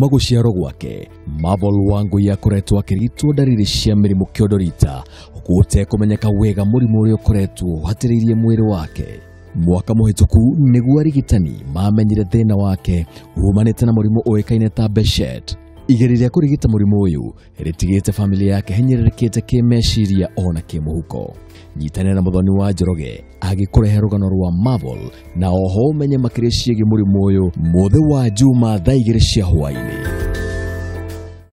kuma guciarwo gwake Marvel Wangui yakoretwo akiritwo ndariri cia mirimu kiodorita gute kumenyeka wega murimu uria ukoretwo hatiririe mwiri wake. Mwaka muhituku niguo arigitani mamenyire thina wake umanite na murimu uikaine ta Behcet. Igeria kurigita murimu uyu ritigite familia yake hinyirikite kimeciria ona kimuhuko. Nyitane na muthoni wa Njoroge agikurehe rugano rwa Marvel na oho menye makiria ciege murimu uyu muthe wa Juma thaa 2 cia hwaini.